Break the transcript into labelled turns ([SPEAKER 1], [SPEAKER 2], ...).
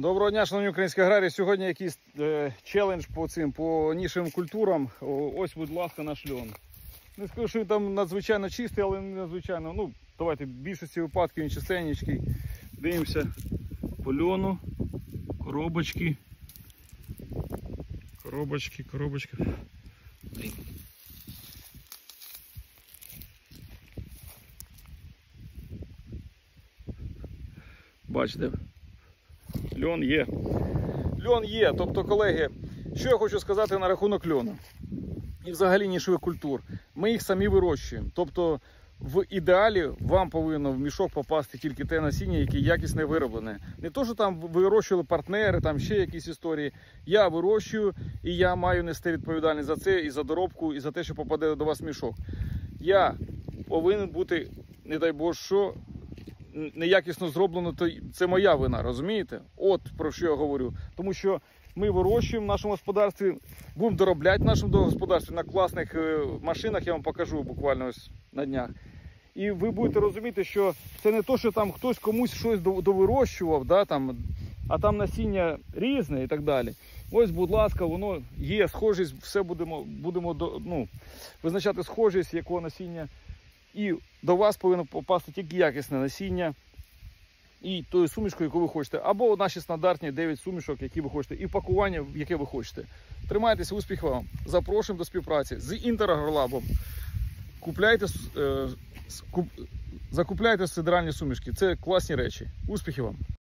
[SPEAKER 1] Доброго дня, шановні українські аграрії. Сьогодні якийсь челендж по нішевим культурам. Ось, будь ласка, наш льон. Не скажу, що він там надзвичайно чистий, але не надзвичайно. Ну, давайте, в більшості випадків він чистенький. Дивимося по льону. Коробочки. Коробочки. Бачите? Льон є. Льон є. Тобто, колеги, що я хочу сказати на рахунок льону і взагалі нішевих культур. Ми їх самі вирощуємо. Тобто, в ідеалі вам повинно в мішок попасти тільки те насіння, яке якісне вироблене. Не то, що там вирощували партнери, там ще якісь історії. Я вирощую і я маю нести відповідальність за це, і за доробку, і за те, що попаде до вас мішок. Я повинен бути, не дай Боже, що неякісно зроблено, то це моя вина, розумієте? От про що я говорю. Тому що ми вирощуємо в нашому господарстві, будемо доробляти в нашому господарстві на класних машинах, я вам покажу буквально ось на днях. І ви будете розуміти, що це не то, що там хтось комусь щось довирощував, да, там, а там насіння різне і так далі. Ось, будь ласка, воно є, схожість, все будемо визначати схожість, якого насіння. І до вас повинно попасти тільки якісне насіння і тою сумішкою, яку ви хочете. Або наші стандартні 9 сумішок, які ви хочете, і пакування, яке ви хочете. Тримайтеся, успіхів вам. Запрошуємо до співпраці з Інтер-Агролабом. Закупляйте сидеральні сумішки. Це класні речі. Успіхів вам!